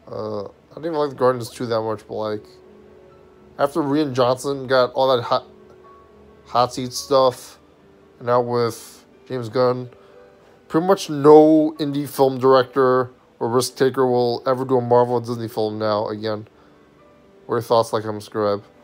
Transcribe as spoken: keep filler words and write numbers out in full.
Uh, I didn't even like the Guardians two that much, but like after Rian Johnson got all that hot hot seat stuff, and now with James Gunn, pretty much no indie film director or risk taker will ever do a Marvel or Disney film now again. What are your thoughts, like I'm Scribe?